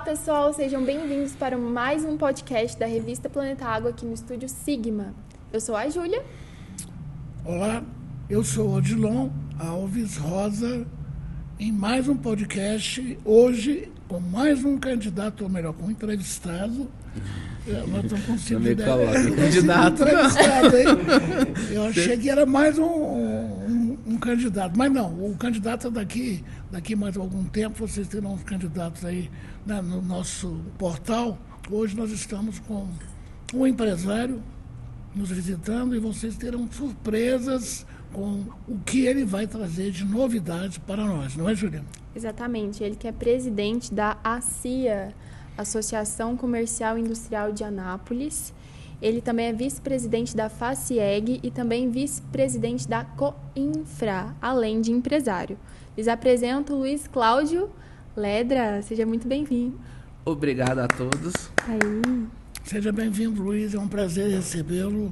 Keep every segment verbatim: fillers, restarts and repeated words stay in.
pessoal, sejam bem-vindos para mais um podcast da revista Planeta Água aqui no estúdio Sigma. Eu sou a Júlia. Olá, eu sou Odilon Alves Rosa, em mais um podcast, hoje com mais um candidato, ou melhor, com um entrevistado. Nós estamos conseguindo um candidato. Eu achei que era mais um, um, um candidato, mas não, o candidato é daqui, daqui mais algum tempo, vocês terão os candidatos aí, né, no nosso portal. Hoje nós estamos com um empresário nos visitando e vocês terão surpresas com o que ele vai trazer de novidades para nós, não é, Juliana? Exatamente, ele que é presidente da A C I A, Associação Comercial e Industrial de Anápolis. Ele também é vice-presidente da FACIEG e também vice-presidente da Coinfra, além de empresário. Lhes apresento o Luiz Cláudio Ledra. Seja muito bem-vindo. Obrigado a todos. Aí. Seja bem-vindo, Luiz. É um prazer recebê-lo.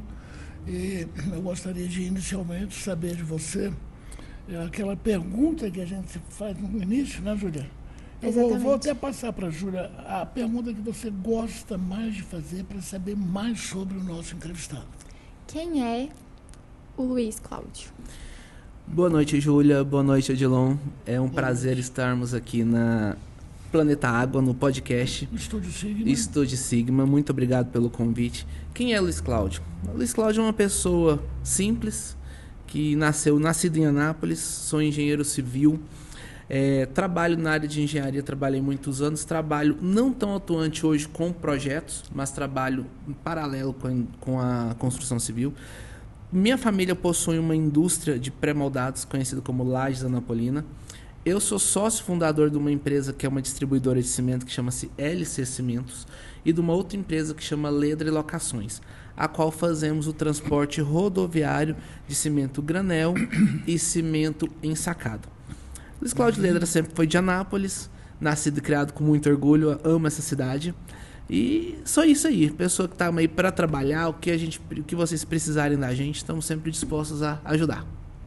E eu gostaria de, inicialmente, saber de você aquela pergunta que a gente faz no início, né, Júlia? Eu vou, vou até passar para a Júlia a pergunta que você gosta mais de fazer para saber mais sobre o nosso entrevistado. Quem é o Luiz Cláudio? Boa noite, Júlia. Boa noite, Odilon. É um Boa prazer noite. estarmos aqui na Planeta Água, no podcast Estúdio Sigma. Estúdio Sigma. Muito obrigado pelo convite. Quem é Luiz Cláudio? O Luiz Cláudio é uma pessoa simples, que nasceu, nascido em Anápolis, sou engenheiro civil. É, trabalho na área de engenharia, trabalhei muitos anos, trabalho não tão atuante hoje com projetos, mas trabalho em paralelo com a, com a construção civil. Minha família possui uma indústria de pré-moldados, conhecida como Lages Anapolina. Eu sou sócio fundador de uma empresa que é uma distribuidora de cimento que chama-se L C Cimentos e de uma outra empresa que chama Ledra Locações, a qual fazemos o transporte rodoviário de cimento granel e cimento ensacado. Luiz Cláudio Ledra sempre foi de Anápolis, nascido e criado com muito orgulho, amo essa cidade. E só isso aí, pessoa que está aí para trabalhar, o que, a gente, o que vocês precisarem da gente, estamos sempre dispostos a ajudar.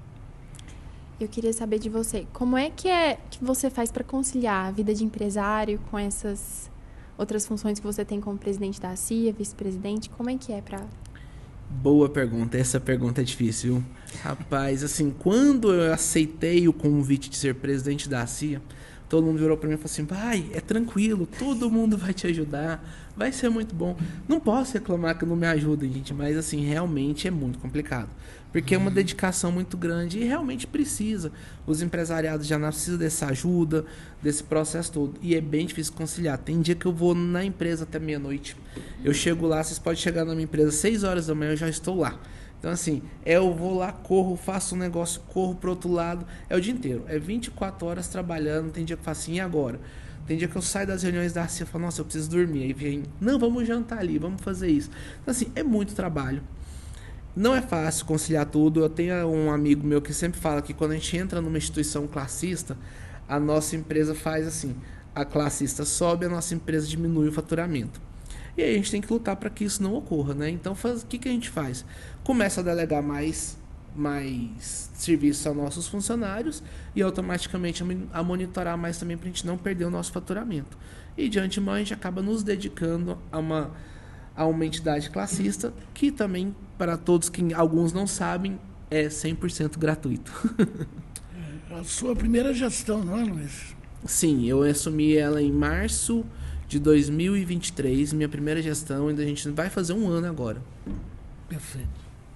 Eu queria saber de você, como é que, é que você faz para conciliar a vida de empresário com essas outras funções que você tem como presidente da A C I A, vice-presidente, como é que é para... Boa pergunta, essa pergunta é difícil. Rapaz, assim, quando eu aceitei o convite de ser presidente da A C I A, todo mundo virou para mim e falou assim, vai, é tranquilo, todo mundo vai te ajudar, vai ser muito bom. Não posso reclamar que não me ajudem, gente, mas assim, realmente é muito complicado. Porque é uma dedicação muito grande e realmente precisa. Os empresariados já precisam dessa ajuda, desse processo todo. E é bem difícil conciliar. Tem dia que eu vou na empresa até meia-noite. Eu chego lá, vocês podem chegar na minha empresa às seis horas da manhã, eu já estou lá. Então, assim, eu vou lá, corro, faço um negócio, corro pro outro lado. É o dia inteiro. É vinte e quatro horas trabalhando. Tem dia que eu faço assim, e agora? Tem dia que eu saio das reuniões da A C I A e falo, nossa, eu preciso dormir. Aí vem, não, vamos jantar ali, vamos fazer isso. Então, assim, é muito trabalho. Não é fácil conciliar tudo. Eu tenho um amigo meu que sempre fala que quando a gente entra numa instituição classista, a nossa empresa faz assim, a classista sobe, a nossa empresa diminui o faturamento. E aí a gente tem que lutar para que isso não ocorra, né? Então, faz, o que, que a gente faz? Começa a delegar mais, mais serviços aos nossos funcionários e automaticamente a monitorar mais também para a gente não perder o nosso faturamento. E de antemão a gente acaba nos dedicando a uma, a uma entidade classista que também, para todos que alguns não sabem, é cem por cento gratuito. A sua primeira gestão, não é, Luiz? Sim, eu assumi ela em março de dois mil e vinte e três, minha primeira gestão, ainda a gente vai fazer um ano agora. Perfeito.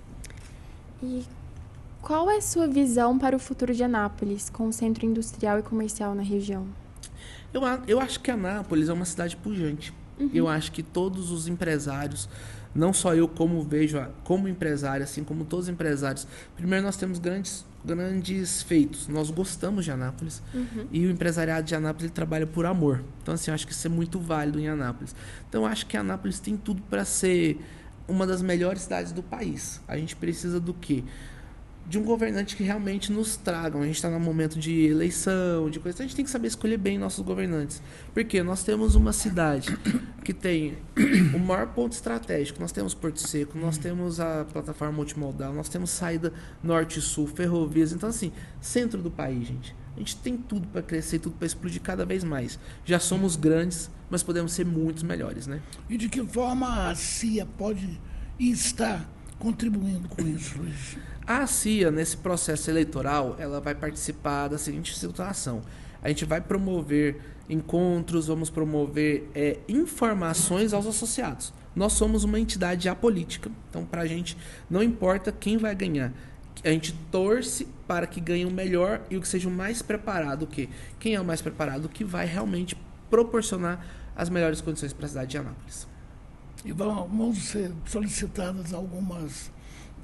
E qual é a sua visão para o futuro de Anápolis, com o centro industrial e comercial na região? Eu, eu acho que Anápolis é uma cidade pujante. Uhum. Eu acho que todos os empresários, não só eu como vejo como empresário, assim como todos os empresários, primeiro nós temos grandes, grandes feitos. Nós gostamos de Anápolis. Uhum. E o empresariado de Anápolis ele trabalha por amor. Então, assim, eu acho que isso é muito válido em Anápolis. Então, eu acho que Anápolis tem tudo para ser uma das melhores cidades do país. A gente precisa do quê? de um governante que realmente nos tragam. A gente está num momento de eleição, de coisa. Então a gente tem que saber escolher bem nossos governantes. Porque nós temos uma cidade que tem o maior ponto estratégico. Nós temos Porto Seco, nós temos a plataforma multimodal, nós temos saída norte e sul, ferrovias. Então, assim, centro do país, gente. A gente tem tudo para crescer, tudo para explodir cada vez mais. Já somos grandes, mas podemos ser muito melhores, né? E de que forma a C I A pode e está contribuindo com isso, Luiz? A C I A, nesse processo eleitoral, ela vai participar da seguinte situação. A gente vai promover encontros, vamos promover é, informações aos associados. Nós somos uma entidade apolítica, então para a gente não importa quem vai ganhar. A gente torce para que ganhe o melhor e o que seja o mais preparado. O quê? Quem é o mais preparado? O que vai realmente proporcionar as melhores condições para a cidade de Anápolis. E vão, vão ser solicitadas algumas...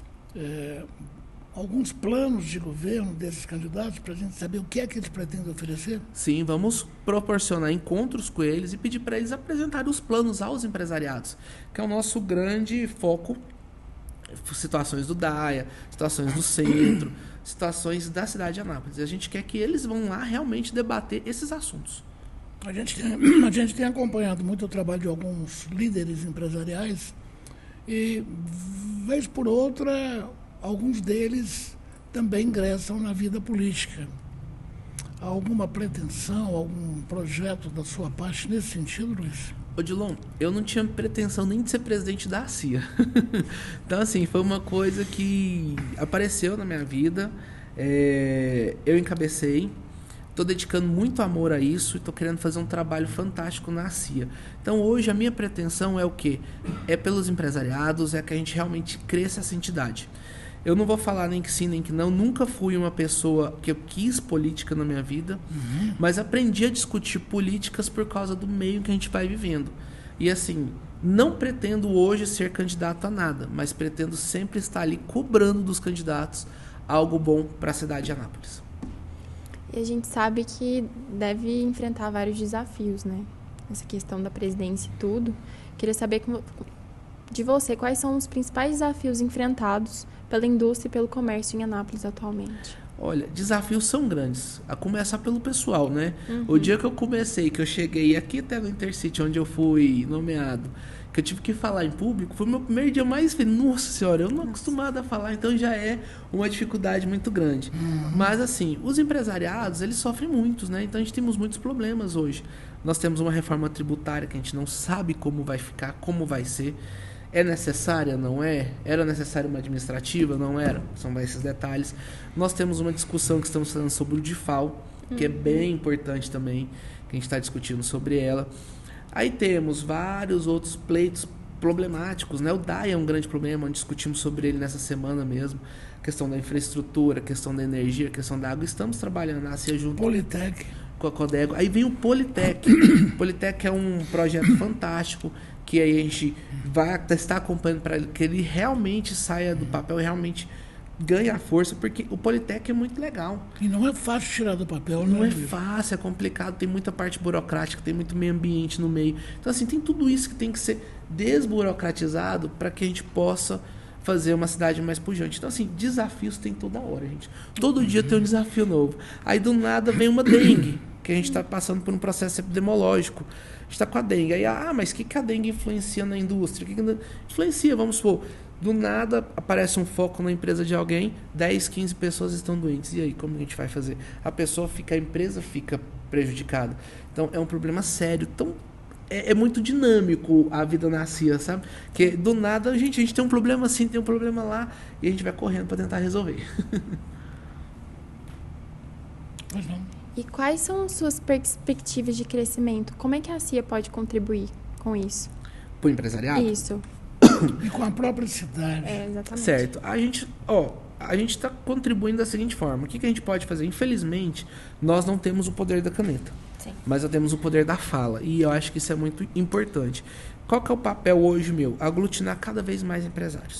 É, alguns planos de governo desses candidatos para a gente saber o que é que eles pretendem oferecer? Sim, vamos proporcionar encontros com eles e pedir para eles apresentarem os planos aos empresariados, que é o nosso grande foco. Situações do DAIA, situações do centro, situações da cidade de Anápolis. E a gente quer que eles vão lá realmente debater esses assuntos. A gente tem, a gente tem acompanhado muito o trabalho de alguns líderes empresariais e, vez por outra, alguns deles também ingressam na vida política. Há alguma pretensão, algum projeto da sua parte nesse sentido, Luiz? Odilon, eu não tinha pretensão nem de ser presidente da C I A. Então, assim, foi uma coisa que apareceu na minha vida. É, eu encabecei. Estou dedicando muito amor a isso e estou querendo fazer um trabalho fantástico na C I A. Então, hoje, a minha pretensão é o quê? É pelos empresariados, é que a gente realmente cresça essa entidade. Eu não vou falar nem que sim, nem que não. Nunca fui uma pessoa que eu quis política na minha vida, uhum. mas aprendi a discutir políticas por causa do meio que a gente vai vivendo. E assim, não pretendo hoje ser candidato a nada, mas pretendo sempre estar ali cobrando dos candidatos algo bom para a cidade de Anápolis. E a gente sabe que deve enfrentar vários desafios, né? Essa questão da presidência e tudo. Queria saber de você quais são os principais desafios enfrentados pela indústria e pelo comércio em Anápolis atualmente. Olha, desafios são grandes, a começar pelo pessoal, né? Uhum. O dia que eu comecei, que eu cheguei aqui até no Intercity, onde eu fui nomeado, que eu tive que falar em público, foi o meu primeiro dia mais feliz. Nossa senhora, eu não Nossa. acostumado a falar, então já é uma dificuldade muito grande. Uhum. Mas assim, os empresariados, eles sofrem muitos, né? Então a gente temos muitos problemas hoje. Nós temos uma reforma tributária que a gente não sabe como vai ficar, como vai ser. É necessária? Não é? Era necessária uma administrativa? Não era? São esses detalhes. Nós temos uma discussão que estamos falando sobre o D I F A L, que uhum. é bem importante também, que a gente está discutindo sobre ela. Aí temos vários outros pleitos problemáticos, né? O DAIA é um grande problema, discutimos sobre ele nessa semana mesmo. A questão da infraestrutura, a questão da energia, a questão da água. Estamos trabalhando na C I A junto Politec. com a Codego. Aí vem o Politec. O Politec é um projeto fantástico, que aí a gente vai estar acompanhando para que ele realmente saia do papel, realmente ganhe a força, porque o Politec é muito legal. E não é fácil tirar do papel, não, não é é fácil, é complicado, tem muita parte burocrática, tem muito meio ambiente no meio. Então, assim, tem tudo isso que tem que ser desburocratizado para que a gente possa fazer uma cidade mais pujante. Então, assim, desafios tem toda hora, gente. Todo dia tem um desafio novo. Aí, do nada, vem uma dengue, que a gente está passando por um processo epidemiológico. A gente está com a dengue. Aí, ah, mas o que, que a dengue influencia na indústria? O que, que influencia? Vamos supor, do nada aparece um foco na empresa de alguém, dez, quinze pessoas estão doentes. E aí, como a gente vai fazer? A pessoa fica, a empresa fica prejudicada. Então, é um problema sério. Então, é, é muito dinâmico a vida na C I A, sabe? Que do nada, gente, a gente tem um problema assim, tem um problema lá, e a gente vai correndo para tentar resolver. Pois não. E quais são suas perspectivas de crescimento? Como é que a C I A pode contribuir com isso? Para o empresariado? Isso. E com a própria cidade. É, exatamente. Certo. A gente, ó, a gente está contribuindo da seguinte forma. O que, que a gente pode fazer? Infelizmente, nós não temos o poder da caneta. Sim. Mas nós temos o poder da fala. E eu acho que isso é muito importante. Qual que é o papel hoje meu? Aglutinar cada vez mais empresários.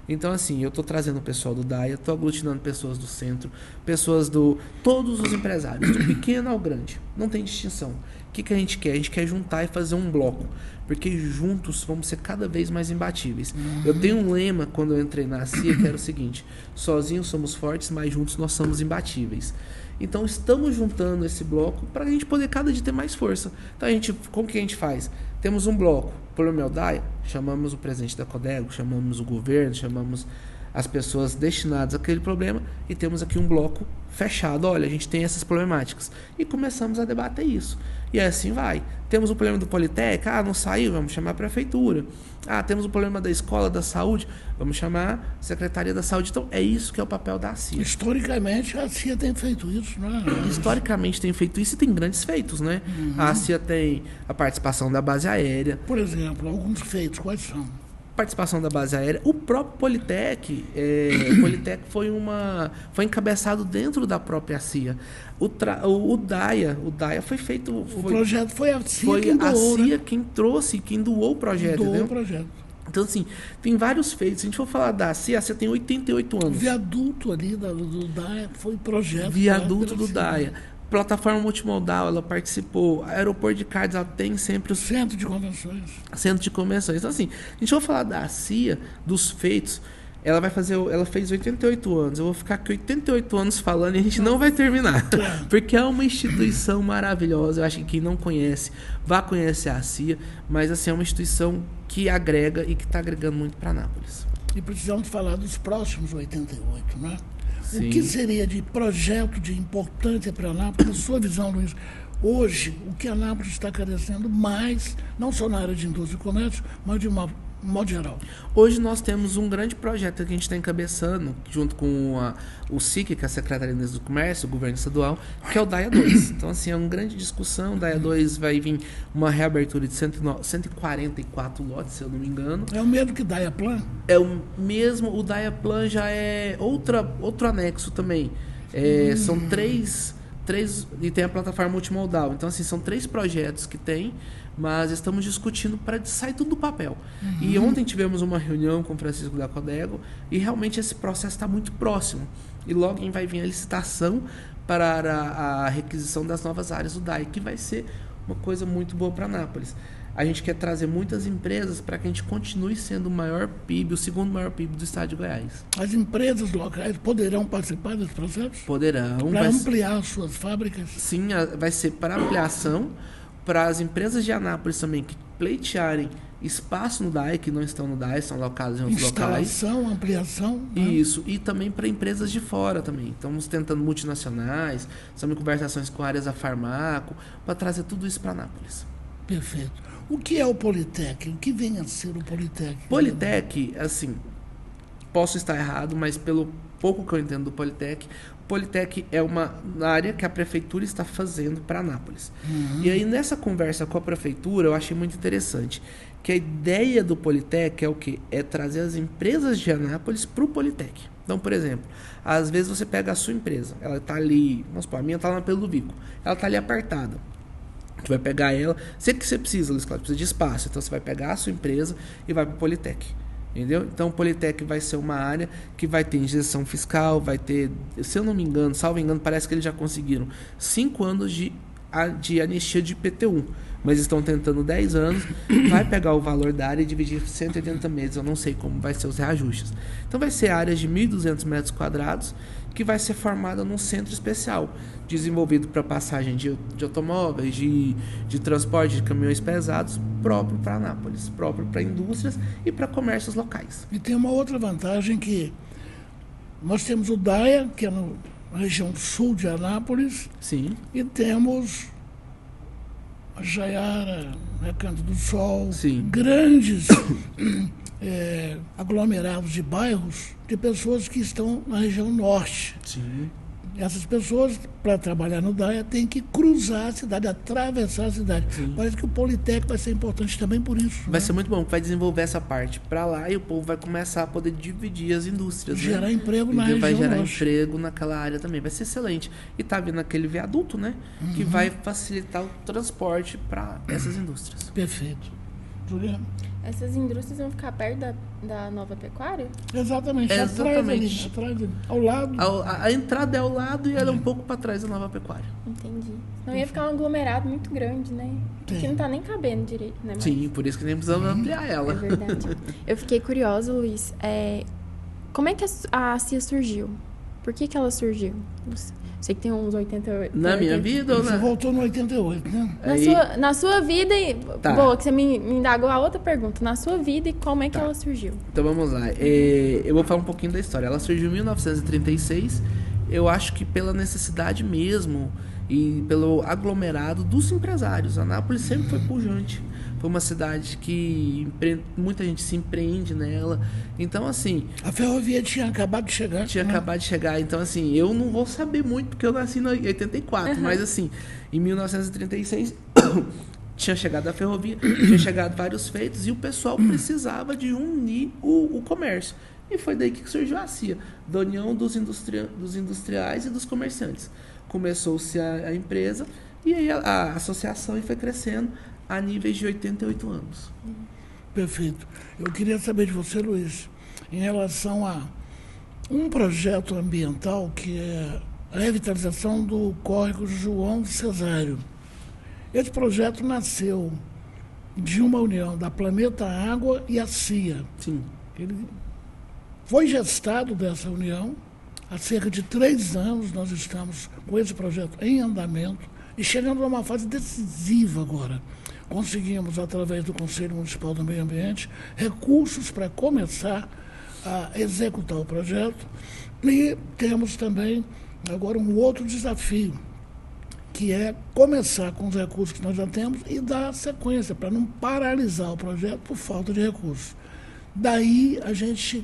Então, assim, eu estou trazendo o pessoal do DAIA, estou aglutinando pessoas do centro, pessoas do... Todos os empresários, do pequeno ao grande. Não tem distinção. O que, que a gente quer? A gente quer juntar e fazer um bloco. Porque juntos vamos ser cada vez mais imbatíveis. Uhum. Eu tenho um lema, quando eu entrei na A C I A, que era o seguinte: sozinhos somos fortes, mas juntos nós somos imbatíveis. Então, estamos juntando esse bloco para a gente poder cada dia ter mais força. Então, a gente, como que a gente faz? Temos um bloco, problema é o DAIA, chamamos o presidente da Codego, chamamos o governo, chamamos as pessoas destinadas àquele problema e temos aqui um bloco fechado. Olha, a gente tem essas problemáticas. E começamos a debater isso. E assim vai. Temos o problema do Politec, ah, não saiu, vamos chamar a prefeitura. Ah, temos o problema da escola da saúde, vamos chamar a Secretaria da Saúde. Então, é isso que é o papel da A C I A. Historicamente, a C I A tem feito isso, né? Historicamente tem feito isso e tem grandes feitos, né? Uhum. A C I A tem a participação da base aérea. Por exemplo, alguns feitos, quais são? Participação da base aérea, o próprio Politec, é, o Politec foi uma foi encabeçado dentro da própria A C I A. O, tra, o, o DAIA, o DAIA foi feito. O foi, projeto foi a C I A foi quem doou, a C I A né? quem trouxe, quem doou o projeto, doou entendeu? o projeto. Então, assim, tem vários feitos. Se a gente for falar da A C I A, a C I A tem oitenta e oito anos. O viaduto ali da, do DAIA foi projeto. Viaduto do DAIA. Plataforma multimodal, ela participou. Aeroporto de Cards, ela tem sempre o centro de convenções. Centro de convenções. Então, assim, a gente vai falar da A C I A, dos feitos. Ela vai fazer, ela fez oitenta e oito anos. Eu vou ficar aqui oitenta e oito anos falando e a gente não vai terminar. É. Porque é uma instituição maravilhosa. Eu acho que quem não conhece, vá conhecer a A C I A. Mas, assim, é uma instituição que agrega e que está agregando muito para Anápolis. E precisamos falar dos próximos oitenta e oito, né? Sim. O que seria de projeto de importância para Anápolis, na sua visão, Luiz? Hoje, o que Anápolis está carecendo mais, não só na área de indústria e comércio, mas de uma modo geral? Hoje nós temos um grande projeto que a gente está encabeçando, junto com a, o S I C, que é a Secretaria de Indústria do Comércio, o Governo Estadual, que é o DAIA dois. Então, assim, é uma grande discussão. O DAIA dois vai vir uma reabertura de cento e quarenta e quatro lotes, se eu não me engano. É o mesmo que DAIA Plan? É o mesmo, o DAIA Plan já é outra, outro anexo também. É, hum. São três, três, e tem a plataforma multimodal. Então, assim, são três projetos que tem, mas estamos discutindo para sair tudo do papel. Uhum. E ontem tivemos uma reunião com o Francisco da Codego e realmente esse processo está muito próximo. E logo vai vir a licitação para a, a requisição das novas áreas do DAIA, que vai ser uma coisa muito boa para Anápolis. A gente quer trazer muitas empresas para que a gente continue sendo o maior P I B, o segundo maior P I B do estado de Goiás. As empresas locais poderão participar desse processo? Poderão. Para ampliar ser... suas fábricas? Sim, vai ser para ampliação. Para as empresas de Anápolis também que pleitearem espaço no DAIA, que não estão no DAIA, estão locados em outros locais. Instalação, ampliação. Né? Isso, e também para empresas de fora também. Estamos tentando multinacionais, estamos em conversações com áreas da Farmaco, para trazer tudo isso para Anápolis. Perfeito. O que é o Politec? O que vem a ser o Politec? Politec, assim, posso estar errado, mas pelo pouco que eu entendo do Politec, Politec é uma área que a prefeitura está fazendo para Anápolis. Uhum. E aí, nessa conversa com a prefeitura, eu achei muito interessante que a ideia do Politec é o quê? É trazer as empresas de Anápolis para o Politec. Então, por exemplo, às vezes você pega a sua empresa, ela está ali, vamos supor, a minha está lá pelo Vico, ela está ali apartada. A gente vai pegar ela, sei que você precisa, Luiz Cláudio, precisa de espaço, então você vai pegar a sua empresa e vai para o Politec. Entendeu? Então o Politec vai ser uma área que vai ter injeção fiscal, vai ter, se eu não me engano, salvo engano, parece que eles já conseguiram cinco anos de, de anistia de I P T U, mas estão tentando dez anos, vai pegar o valor da área e dividir cento e oitenta meses, eu não sei como vai ser os reajustes. Então vai ser áreas de mil e duzentos metros quadrados que vai ser formada num centro especial, desenvolvido para passagem de, de automóveis, de, de transporte de caminhões pesados, próprio para Anápolis, próprio para indústrias e para comércios locais. E tem uma outra vantagem que nós temos o DAIA, que é no, na região sul de Anápolis. Sim. E temos a Jaiara, né, Canto do Sol, Sim. grandes é, aglomerados de bairros de pessoas que estão na região norte. Sim. Essas pessoas, para trabalhar no DAIA, têm que cruzar a cidade, atravessar a cidade. Sim. Parece que o Politec vai ser importante também por isso. Vai né? ser muito bom, vai desenvolver essa parte para lá e o povo vai começar a poder dividir as indústrias. Gerar né? emprego e na região vai gerar norte. emprego naquela área também. Vai ser excelente. E tá vindo aquele viaduto, né? Uhum. Que vai facilitar o transporte para essas indústrias. Perfeito. Juliana? Essas indústrias vão ficar perto da, da Nova Pecuária? Exatamente, É, atrás exatamente. ali, atrás ali, ao lado. A, a entrada é ao lado e ela é um pouco para trás da Nova Pecuária. Entendi. Não ia ficar um aglomerado muito grande, né? Que não tá nem cabendo direito, né? Mas... Sim, por isso que nem precisamos ampliar ela. É verdade. Eu fiquei curiosa, Luiz. É, como é que a A C I A surgiu? Por que que ela surgiu? Sei que tem uns oitenta e oito. Na minha oitenta. vida ou Você na... voltou no oitenta e oito, né? Na, Aí- sua, na sua vida e... Tá. Boa, que você me, me indagou a outra pergunta. Na sua vida e como é que Tá. ela surgiu? Então vamos lá. É, eu vou falar um pouquinho da história. Ela surgiu em mil novecentos e trinta e seis. Eu acho que pela necessidade mesmo e pelo aglomerado dos empresários. Anápolis sempre foi pujante. Foi uma cidade que empre- muita gente se empreende nela. Então, assim, A ferrovia tinha acabado de chegar. tinha né? acabado de chegar. Então, assim, eu não vou saber muito porque eu nasci em oitenta e quatro. Mas, assim, em mil novecentos e trinta e seis tinha chegado a ferrovia, tinha chegado vários feitos e o pessoal precisava de unir o, o comércio. E foi daí que surgiu a C I A, da União dos, Industria, dos Industriais e dos Comerciantes. Começou-se a, a empresa e aí a, a associação e foi crescendo a níveis de oitenta e oito anos. Perfeito. Eu queria saber de você, Luiz, em relação a um projeto ambiental que é a revitalização do córrego João Cesário. Esse projeto nasceu de uma união da Planeta Água e a C I A. Sim. Ele foi gestado dessa união há cerca de três anos. Nós estamos com esse projeto em andamento e chegando a uma fase decisiva agora. Conseguimos, através do Conselho Municipal do Meio Ambiente, recursos para começar a executar o projeto. E temos também agora um outro desafio, que é começar com os recursos que nós já temos e dar sequência, para não paralisar o projeto por falta de recursos. Daí a gente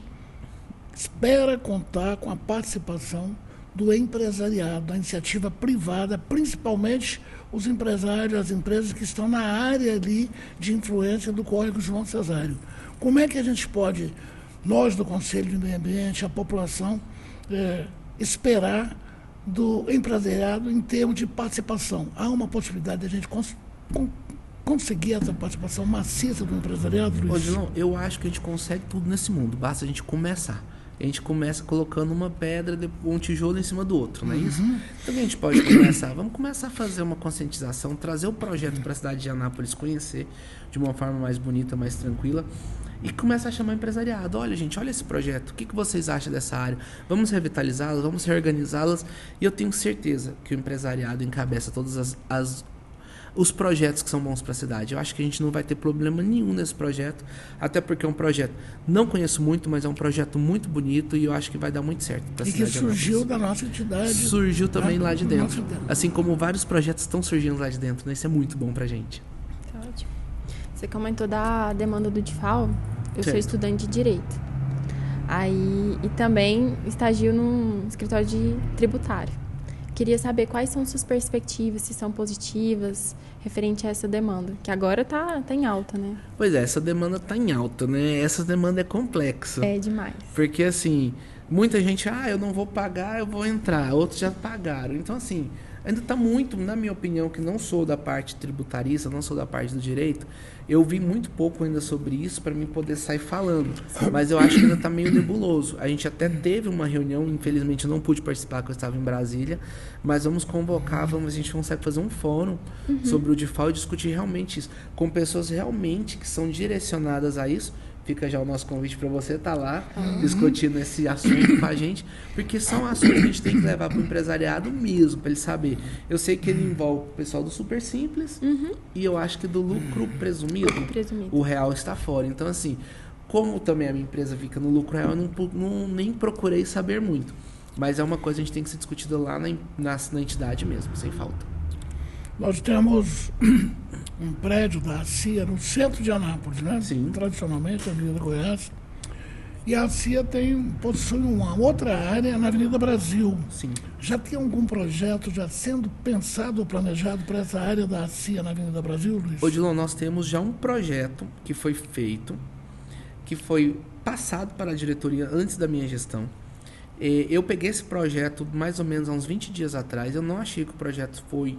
espera contar com a participação do empresariado, da iniciativa privada, principalmente os empresários, as empresas que estão na área ali de influência do Córrego João Cesário. Como é que a gente pode, nós do Conselho de Meio Ambiente, a população, é, esperar do empresariado em termos de participação? Há uma possibilidade de a gente cons con conseguir essa participação maciça do empresariado, Luiz? Ô, Dilon, eu acho que a gente consegue tudo nesse mundo, basta a gente começar. A gente começa colocando uma pedra, um tijolo em cima do outro, não é isso? Então a gente pode começar, vamos começar a fazer uma conscientização, trazer o projeto para a cidade de Anápolis conhecer de uma forma mais bonita, mais tranquila, e começar a chamar o empresariado. Olha, gente, olha esse projeto, o que, que vocês acham dessa área? Vamos revitalizá-las, vamos reorganizá-las, e eu tenho certeza que o empresariado encabeça todas as, as os projetos que são bons para a cidade. Eu acho que a gente não vai ter problema nenhum nesse projeto, até porque é um projeto, não conheço muito, mas é um projeto muito bonito e eu acho que vai dar muito certo para a E cidade. que de surgiu Anápolis. da nossa entidade. Surgiu também lá de dentro. Nossa, Assim como vários projetos estão surgindo lá de dentro, né? Isso é muito bom pra gente. Tá ótimo. Você comentou da demanda do D I F A L. Eu sou Certo. estudante de Direito. Aí, e também estagio num escritório de tributário. Queria saber quais são suas perspectivas, se são positivas, referente a essa demanda, que agora tá, tá em alta, né? Pois é, essa demanda tá em alta, né? Essa demanda é complexa. É demais. Porque, assim, muita gente, ah, eu não vou pagar, eu vou entrar. Outros já pagaram. Então, assim, ainda está muito, na minha opinião, que não sou da parte tributarista, não sou da parte do direito, eu vi muito pouco ainda sobre isso para mim poder sair falando. Mas eu acho que ainda está meio nebuloso. A gente até teve uma reunião, infelizmente eu não pude participar, porque eu estava em Brasília, mas vamos convocar, vamos, a gente consegue fazer um fórum uhum. sobre o D I F A L e discutir realmente isso, com pessoas realmente que são direcionadas a isso. Fica já o nosso convite para você estar tá lá uhum. discutindo esse assunto com a gente, porque são assuntos que a gente tem que levar para o empresariado mesmo, para ele saber. Eu sei que ele envolve o pessoal do super simples uhum. e eu acho que do lucro presumido, presumido, o real está fora. Então, assim, como também a minha empresa fica no lucro real, eu não, não, nem procurei saber muito. Mas é uma coisa que a gente tem que ser discutida lá na, na, na entidade mesmo, sem falta. Nós temos um prédio da C I A no centro de Anápolis, né? Sim. Tradicionalmente, a Avenida Goiás. E a C I A tem, possui uma outra área na Avenida Brasil. Sim. Já tem algum projeto já sendo pensado ou planejado para essa área da C I A na Avenida Brasil, Luiz? Ô, Dilon, nós temos já um projeto que foi feito, que foi passado para a diretoria antes da minha gestão. Eu peguei esse projeto mais ou menos há uns vinte dias atrás. Eu não achei que o projeto foi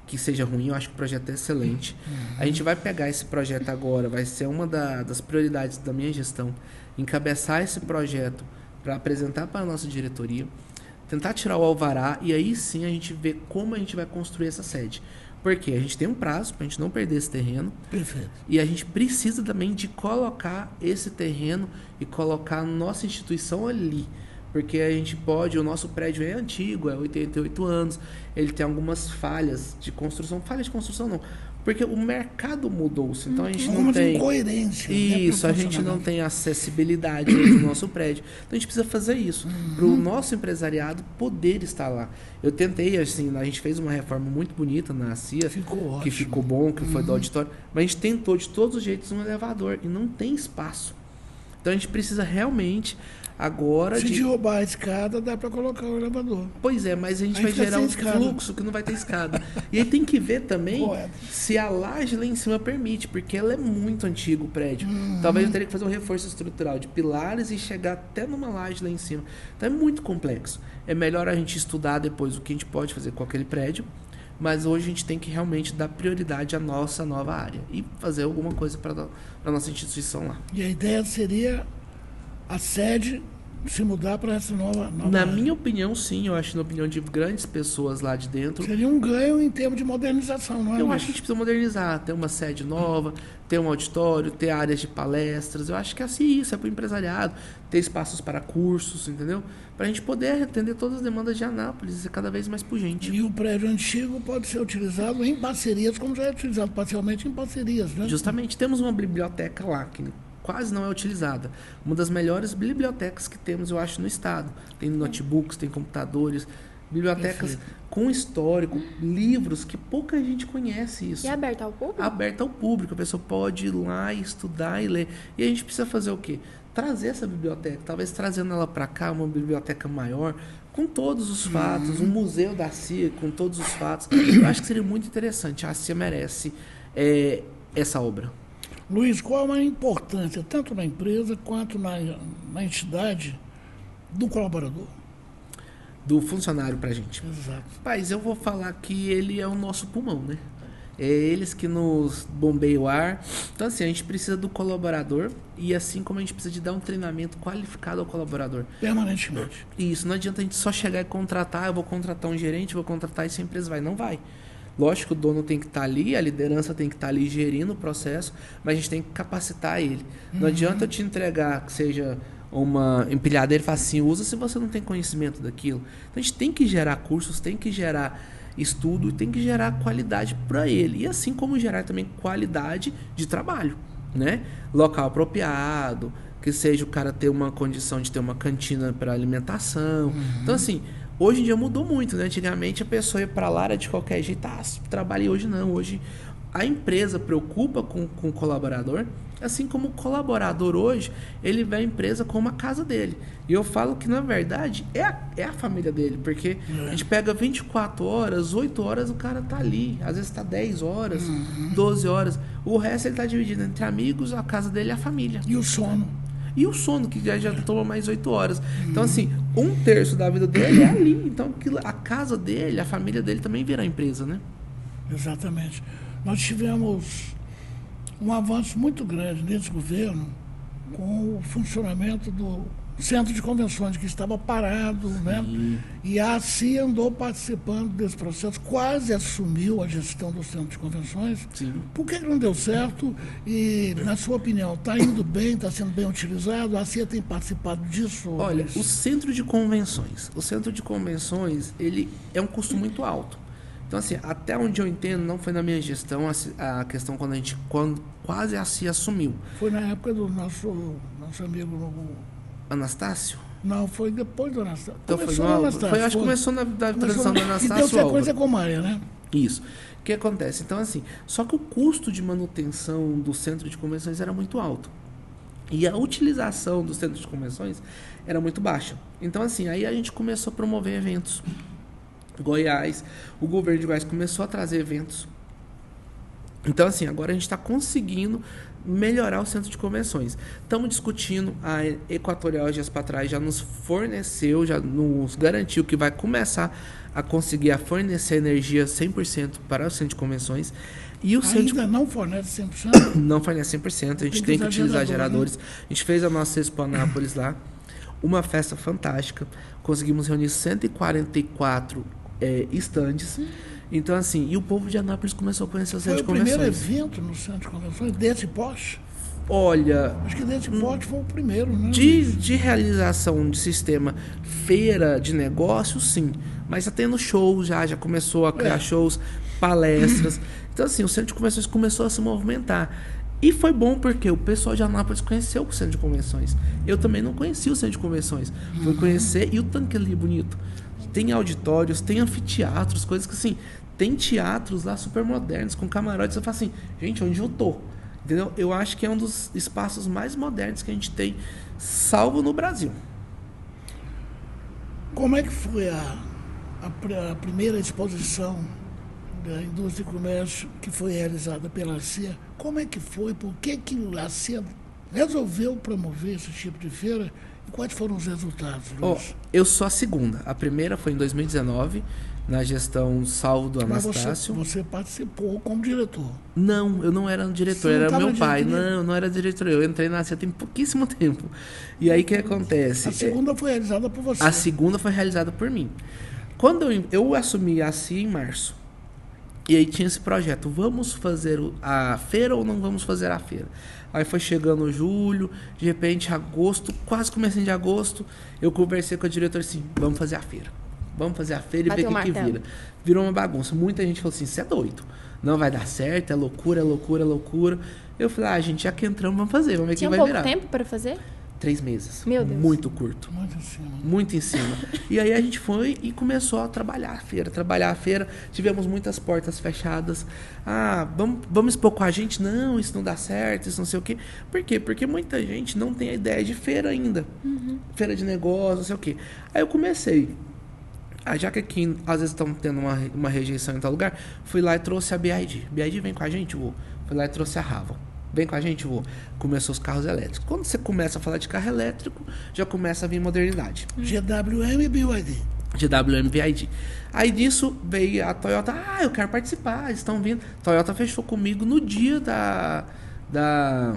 que seja ruim, eu acho que o projeto é excelente. Uhum. A gente vai pegar esse projeto agora, vai ser uma da, das prioridades da minha gestão, encabeçar esse projeto para apresentar para a nossa diretoria, tentar tirar o alvará e aí sim a gente vê como a gente vai construir essa sede. Porque a gente tem um prazo para a gente não perder esse terreno. Perfeito. E a gente precisa também de colocar esse terreno e colocar a nossa instituição ali. Porque a gente pode, o nosso prédio é antigo, é oitenta e oito anos, ele tem algumas falhas de construção. Falha de construção não, porque o mercado mudou-se, então a gente não tem incoerência. Isso, né, a gente não tem acessibilidade no nosso prédio. Então a gente precisa fazer isso, uhum. para o nosso empresariado poder estar lá. Eu tentei, assim, a gente fez uma reforma muito bonita na ACIA, ficou que ficou bom, que uhum. foi do auditório, mas a gente tentou de todos os jeitos um elevador e não tem espaço. Então a gente precisa realmente agora... Se de... derrubar a escada, dá para colocar o elevador. Pois é, mas a gente aí vai gerar um escada. fluxo que não vai ter escada. E aí tem que ver também Correto. Se a laje lá em cima permite, porque ela é muito antiga o prédio. Uhum. Talvez eu teria que fazer um reforço estrutural de pilares e chegar até numa laje lá em cima. Então é muito complexo. É melhor a gente estudar depois o que a gente pode fazer com aquele prédio, mas hoje a gente tem que realmente dar prioridade à nossa nova área e fazer alguma coisa para a nossa instituição lá. E a ideia seria a sede se mudar para essa nova, nova Na área. minha opinião, sim. Eu acho, na opinião de grandes pessoas lá de dentro... Seria um ganho em termos de modernização, não é? Eu Luiz? acho que a gente precisa modernizar, ter uma sede nova, ter um auditório, ter áreas de palestras. Eu acho que é assim, isso é para o empresariado, ter espaços para cursos, entendeu? Para a gente poder atender todas as demandas de Anápolis e ser cada vez mais pujante. E o prédio antigo pode ser utilizado em parcerias, como já é utilizado parcialmente em parcerias, né? Justamente, temos uma biblioteca lá que quase não é utilizada. Uma das melhores bibliotecas que temos, eu acho, no estado. Tem notebooks, tem computadores, bibliotecas Perfeito. Com histórico, livros que pouca gente conhece isso. E é aberta ao público? Aberta ao público, a pessoa pode ir lá e estudar e ler. E a gente precisa fazer o quê? Trazer essa biblioteca, talvez trazendo ela para cá, uma biblioteca maior, com todos os fatos, uhum. um museu da C I A com todos os fatos. Eu acho que seria muito interessante. A C I A merece é, essa obra. Luiz, qual a importância, tanto na empresa quanto na, na entidade, do colaborador? Do funcionário pra gente. Exato. Mas eu vou falar que ele é o nosso pulmão, né? É eles que nos bombeiam o ar. Então, assim, a gente precisa do colaborador e assim como a gente precisa de dar um treinamento qualificado ao colaborador. Permanentemente. Isso, não adianta a gente só chegar e contratar, eu vou contratar um gerente, vou contratar e se a empresa vai. Não vai. Lógico que o dono tem que estar ali, a liderança tem que estar ali gerindo o processo, mas a gente tem que capacitar ele. Não uhum. adianta eu te entregar que seja uma empilhadeira facinho, usa se você não tem conhecimento daquilo. Então a gente tem que gerar cursos, tem que gerar estudo, tem que gerar qualidade para ele. E assim como gerar também qualidade de trabalho, né? Local apropriado, que seja o cara ter uma condição de ter uma cantina para alimentação. Uhum. Então assim, hoje em dia mudou muito, né? Antigamente a pessoa ia para lá, era de qualquer jeito, ah, trabalhei hoje não. Hoje a empresa preocupa com, com o colaborador, assim como o colaborador hoje, ele vê a empresa como a casa dele. E eu falo que, na verdade, é a, é a família dele, porque é. a gente pega vinte e quatro horas, oito horas, o cara tá ali. Às vezes tá dez horas, uhum. doze horas. O resto ele tá dividido entre amigos, a casa dele e a família. E o sono. E o sono, que já, já toma mais oito horas. Uhum. Então, assim, um terço da vida dele é ali. Então, a casa dele, a família dele também vira a empresa, né? Exatamente. Nós tivemos um avanço muito grande nesse governo com o funcionamento do centro de convenções, que estava parado, né? E a C I A andou participando desse processo, quase assumiu a gestão do centro de convenções. Sim. Por que não deu certo? E, na sua opinião, está indo bem, está sendo bem utilizado? A C I A tem participado disso? Olha, o centro de convenções, o centro de convenções, ele é um custo muito alto. Então, assim, até onde eu entendo, não foi na minha gestão a, a questão quando a gente, quando quase a C I A assumiu. Foi na época do nosso, nosso amigo... Anastácio? Não, foi depois do Anastácio. Então foi, no Anastácio. Foi, acho que começou na da transição do Anastácio. E deu sequência com Maia, né? Isso. O que acontece? Então, assim, só que o custo de manutenção do centro de convenções era muito alto. E a utilização do centro de convenções era muito baixa. Então, assim, aí a gente começou a promover eventos. Goiás, o governo de Goiás começou a trazer eventos. Então, assim, agora a gente está conseguindo melhorar o centro de convenções. Estamos discutindo, a Equatorial dias para trás já nos forneceu, já nos garantiu que vai começar a conseguir a fornecer energia cem por cento para o centro de convenções. E o Ainda centro de... não fornece cem por cento? Não fornece cem por cento, a gente tem que, tem que utilizar geradores. Né? A gente fez a nossa Expo Anápolis lá, uma festa fantástica, conseguimos reunir cento e quarenta e quatro é, estandes. Hum. Então, assim, e o povo de Anápolis começou a conhecer o centro de convenções. Foi o primeiro evento no centro de convenções desse porte? Olha... Acho que desse porte foi o primeiro, né? De, de realização de sistema feira de negócio, sim. Mas já tendo shows, já, já começou a criar é. shows, palestras. Então, assim, o centro de convenções começou a se movimentar. E foi bom porque o pessoal de Anápolis conheceu o centro de convenções. Eu também não conhecia o centro de convenções. Fui conhecer, e o tanque ali bonito. Tem auditórios, tem anfiteatros, coisas que assim, tem teatros lá super modernos, com camarotes. Eu falo assim, gente, onde eu tô? Entendeu? Eu acho que é um dos espaços mais modernos que a gente tem, salvo no Brasil. Como é que foi a, a, a primeira exposição da indústria e comércio que foi realizada pela A C I A? Como é que foi? Por que, que a A C I A resolveu promover esse tipo de feira? E quais foram os resultados, Luiz? Oh, eu sou a segunda. A primeira foi em dois mil e dezenove, na gestão Salvo do Anastácio. Mas você, você participou como diretor? Não, eu não era diretor, era meu pai. Não, não era diretor. Eu entrei na A C I A tem pouquíssimo tempo. E aí o que acontece? A segunda foi realizada por você? A segunda foi realizada por mim. Quando eu, eu assumi a A C I A em março, e aí tinha esse projeto, vamos fazer a feira ou não vamos fazer a feira? Aí foi chegando julho, de repente agosto, quase comecinho de agosto, eu conversei com a diretora assim, vamos fazer a feira. Vamos fazer a feira e ver o que, que vira. Virou uma bagunça. Muita gente falou assim, você é doido. Não vai dar certo, é loucura, é loucura, é loucura. Eu falei, ah, gente, já que entramos, vamos fazer, vamos ver quem vai virar. Tinha pouco tempo para fazer? Três meses. Meu Deus. Muito curto. Muito em cima. Muito em cima. E aí a gente foi e começou a trabalhar a feira. Trabalhar a feira. Tivemos muitas portas fechadas. Ah, vamos, vamos expor com a gente? Não, isso não dá certo, isso não sei o quê. Por quê? Porque muita gente não tem a ideia de feira ainda. Uhum. Feira de negócio, não sei o quê. Aí eu comecei. Ah, já que aqui às vezes estão tendo uma, uma rejeição em tal lugar, fui lá e trouxe a B I D. B I D vem com a gente, vô. Fui lá e trouxe a Raval. Vem com a gente, vô. Começou os carros elétricos. Quando você começa a falar de carro elétrico, já começa a vir modernidade. G W M e B Y D. G W M e B I D. Aí disso veio a Toyota. Ah, eu quero participar, eles estão vindo. Toyota fechou comigo no dia da... da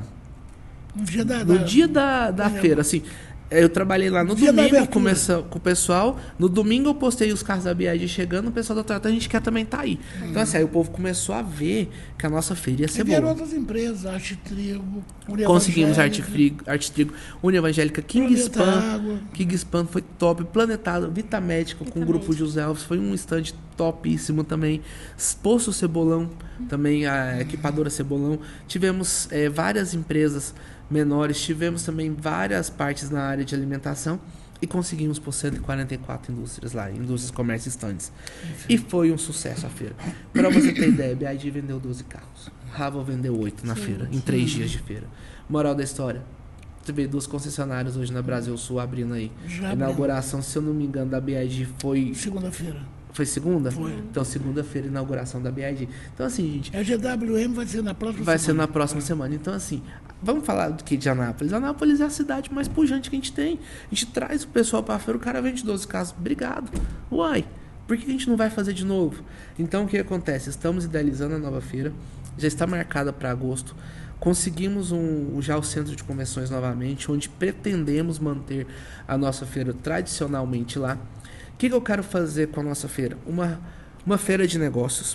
no dia da, no da, dia da, da feira, assim... Eu trabalhei lá no domingo começa, com o pessoal. No domingo eu postei os carros da B I D chegando, o pessoal da Toyota, a gente quer também estar tá aí. Hum. Então assim, aí o povo começou a ver que a nossa feira ia ser boa. E vieram outras empresas, Arte Trigo, Uni Conseguimos Arte Trigo, Arte Trigo, Uni Evangélica, Kingspan. Kingspan foi top, Planetado, Vitamédica com o grupo José Alves, foi um stand topíssimo também. Poço Cebolão, hum. também a equipadora Cebolão. Tivemos é, várias empresas menores, tivemos também várias partes na área de alimentação e conseguimos por cento e quarenta e quatro indústrias lá, indústrias, comércio e estandes. E foi um sucesso a feira. Para você ter ideia, a B I D vendeu doze carros, Raval vendeu oito na sim, feira, em três dias de feira. Moral da história, você vê duas concessionárias hoje na Brasil Sul abrindo aí. Já a inauguração, abriu. Se eu não me engano, da B I D foi... segunda-feira. Foi segunda? Foi. Então, segunda-feira, inauguração da B I D. Então, assim, gente... A G W M vai ser na próxima vai semana. Vai ser na próxima é. semana. Então, assim, vamos falar do que de Anápolis. Anápolis é a cidade mais pujante que a gente tem. A gente traz o pessoal para a feira, o cara vende doze carros. Obrigado. Uai, por que a gente não vai fazer de novo? Então, o que acontece? Estamos idealizando a nova feira. Já está marcada para agosto. Conseguimos um, já o centro de convenções novamente, onde pretendemos manter a nossa feira tradicionalmente lá. O que, que eu quero fazer com a nossa feira? Uma, uma feira de negócios,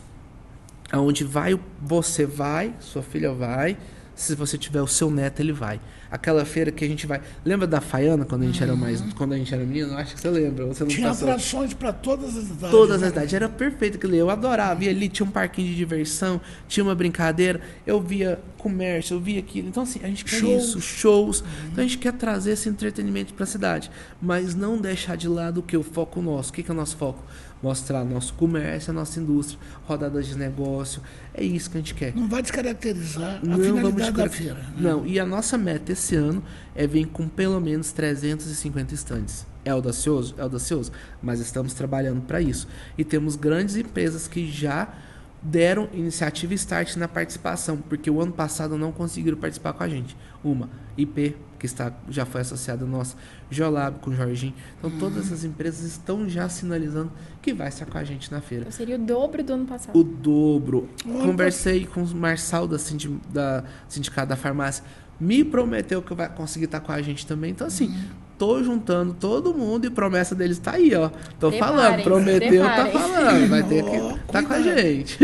onde vai, você vai, sua filha vai, se você tiver o seu neto, ele vai. Aquela feira que a gente vai... Lembra da Faiana, quando a gente uhum. era mais, quando a gente era menino? Acho que você lembra. Você não tinha passou. Atrações para todas as idades. Todas né? as idades. Era perfeito aquilo. Eu adorava. E ali tinha um parquinho de diversão, tinha uma brincadeira. Eu via comércio, eu via aquilo. Então, assim, a gente quer shows. isso, shows. Uhum. Então, a gente quer trazer esse entretenimento para a cidade. Mas não deixar de lado o que? O foco nosso. O que, que é o nosso foco? Mostrar nosso comércio, a nossa indústria, rodadas de negócio. É isso que a gente quer. Não vai descaracterizar a não finalidade vamos da feira. Né? Não, e a nossa meta esse ano é vir com pelo menos trezentos e cinquenta estandes. É audacioso? É audacioso, mas estamos trabalhando para isso. E temos grandes empresas que já deram iniciativa start na participação, porque o ano passado não conseguiram participar com a gente. Uma, I P, que está, já foi associada nossa, Geolab com o Jorginho. Então, uhum. todas as empresas estão já sinalizando que vai estar com a gente na feira. Então, seria o dobro do ano passado. O dobro. Uhum. Conversei com o Marçal da, Sindi, da Sindicato da Farmácia, me prometeu que vai conseguir estar com a gente também. Então, assim, uhum. tô juntando todo mundo e promessa deles tá aí, ó. Tô preparem, falando, prometeu, preparem. Tá falando. Vai ter que estar tá com a gente.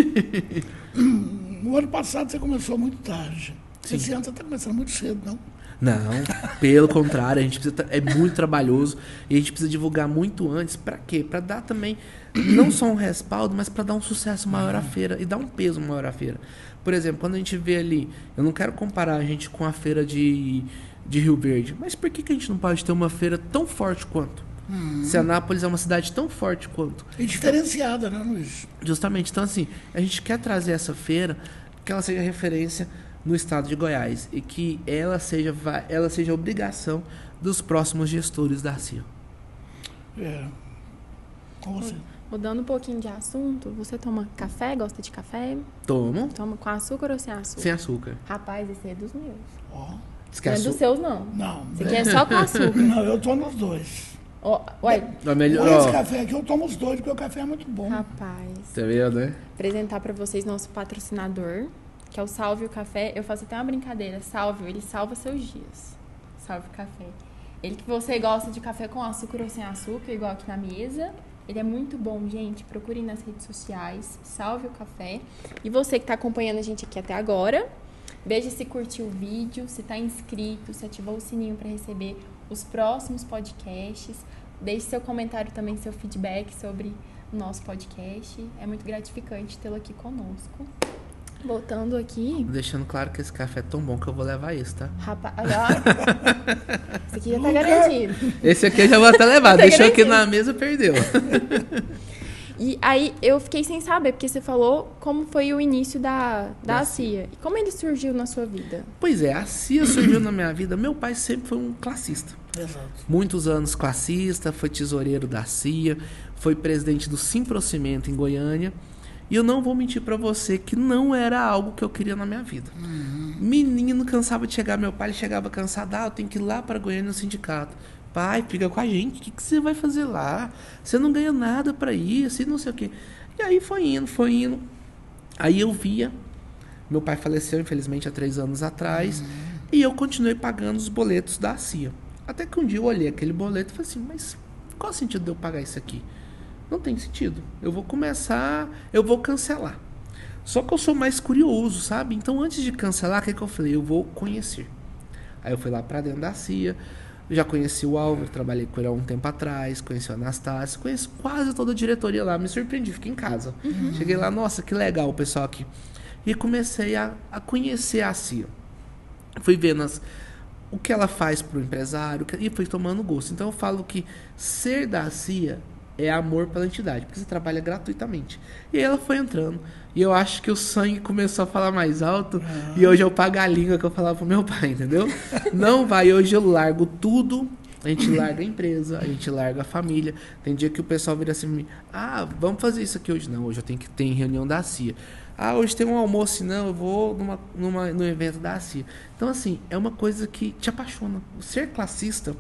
No ano passado você começou muito tarde. Sim. Esse ano você está começando muito cedo, não? Não, pelo contrário, a gente precisa, é muito trabalhoso e a gente precisa divulgar muito antes. Para quê? Para dar também, não só um respaldo, mas para dar um sucesso maior à feira e dar um peso maior à feira. Por exemplo, quando a gente vê ali, eu não quero comparar a gente com a feira de, de Rio Verde, mas por que, que a gente não pode ter uma feira tão forte quanto? Hum. Se Anápolis é uma cidade tão forte quanto. E diferenciada, né, Luiz? Justamente, então assim, a gente quer trazer essa feira, que ela seja referência no estado de Goiás e que ela seja, ela seja obrigação dos próximos gestores da C I A. É. Com você. Mudando um pouquinho de assunto, você toma café? Gosta de café? Tomo. Toma com açúcar ou sem açúcar? Sem açúcar. Rapaz, esse é dos meus. Ó. Oh. Não é dos seus, não. Não. Esse aqui é só com açúcar. Não, eu tomo os dois. Oh, ué. É melhor. Esse café aqui eu tomo os dois, porque o café é muito bom. Rapaz. Tá vendo, né? Apresentar pra vocês nosso patrocinador, que é o Salve o Café. Eu faço até uma brincadeira. Salve, ele salva seus dias. Salve o Café. Ele que você gosta de café com açúcar ou sem açúcar, igual aqui na mesa. Ele é muito bom, gente. Procurem nas redes sociais. Salve o Café. E você que tá acompanhando a gente aqui até agora, veja se curtiu o vídeo, se tá inscrito, se ativou o sininho para receber os próximos podcasts. Deixe seu comentário também, seu feedback sobre o nosso podcast. É muito gratificante tê-lo aqui conosco. Voltando aqui... Deixando claro que esse café é tão bom que eu vou levar esse, tá? Rapaz, ó. Esse aqui já tá garantido. Esse aqui eu já vou até levar. Tá Deixou garantido. aqui na mesa, perdeu. E aí eu fiquei sem saber, porque você falou como foi o início da, da, da C I A. E como ele surgiu na sua vida? Pois é, a C I A surgiu na minha vida. Meu pai sempre foi um classista. Exato. Muitos anos classista, foi tesoureiro da C I A, foi presidente do Simprocimento em Goiânia. E eu não vou mentir pra você que não era algo que eu queria na minha vida. Uhum. Menino, cansava de chegar, meu pai ele chegava cansado, ah, eu tenho que ir lá para Goiânia no sindicato. Pai, fica com a gente, o que, que você vai fazer lá? Você não ganha nada pra ir, assim, não sei o quê. E aí foi indo, foi indo. Aí eu via, meu pai faleceu, infelizmente, há três anos atrás, uhum. e eu continuei pagando os boletos da C I A. Até que um dia eu olhei aquele boleto e falei assim, mas qual o sentido de eu pagar isso aqui? Não tem sentido. Eu vou começar, eu vou cancelar. Só que eu sou mais curioso, sabe? Então, antes de cancelar, o que, que eu falei? Eu vou conhecer. Aí eu fui lá pra dentro da C I A, já conheci o Álvaro, trabalhei com ele há um tempo atrás, conheci o Anastácio, conheço quase toda a diretoria lá, me surpreendi, fiquei em casa. Uhum. Cheguei lá, nossa, que legal o pessoal aqui. E comecei a, a conhecer a C I A. Fui vendo as, o que ela faz pro empresário, e fui tomando gosto. Então, eu falo que ser da C I A é amor pela entidade, porque você trabalha gratuitamente. E aí ela foi entrando. E eu acho que o sangue começou a falar mais alto. Ah. E hoje eu pago a língua que eu falava pro meu pai, entendeu? Não vai, hoje eu largo tudo. A gente larga a empresa, a gente larga a família. Tem dia que o pessoal vira assim, ah, vamos fazer isso aqui hoje. Não, hoje eu tenho que ter reunião da C I A. Ah, hoje tem um almoço, não, eu vou numa, numa, num evento da C I A. Então, assim, é uma coisa que te apaixona. Ser classista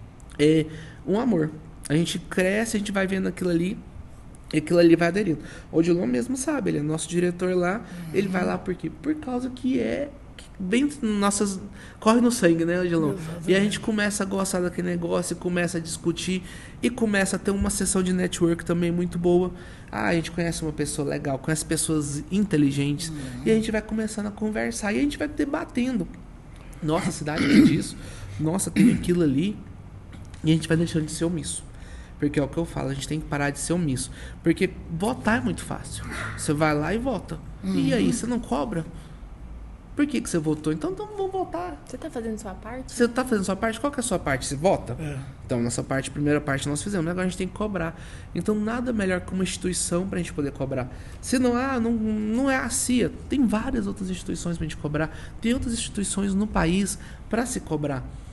é um amor. A gente cresce, a gente vai vendo aquilo ali, e aquilo ali vai aderindo. O Odilon mesmo sabe, ele é nosso diretor lá, uhum. ele vai lá por quê? Por causa que é que bem nossas corre no sangue, né, Odilon? E a gente começa a gostar daquele negócio, começa a discutir e começa a ter uma sessão de network também muito boa. Ah, a gente conhece uma pessoa legal, conhece pessoas inteligentes, uhum. e a gente vai começando a conversar e a gente vai debatendo. Nossa, a cidade tem disso, nossa, tem aquilo ali, e a gente vai deixando de ser omisso. Porque é o que eu falo, a gente tem que parar de ser omisso. Porque votar é muito fácil. Você vai lá e vota. Uhum. E aí, você não cobra? Por que, que você votou? Então, então vamos votar. Você tá fazendo sua parte? Você tá fazendo sua parte? Qual que é a sua parte? Você vota? É. Então, nossa parte, a primeira parte nós fizemos. Agora a gente tem que cobrar. Então, nada melhor que uma instituição pra gente poder cobrar. Se não, ah, não, não é a C I A. Tem várias outras instituições pra gente cobrar. Tem outras instituições no país pra se cobrar.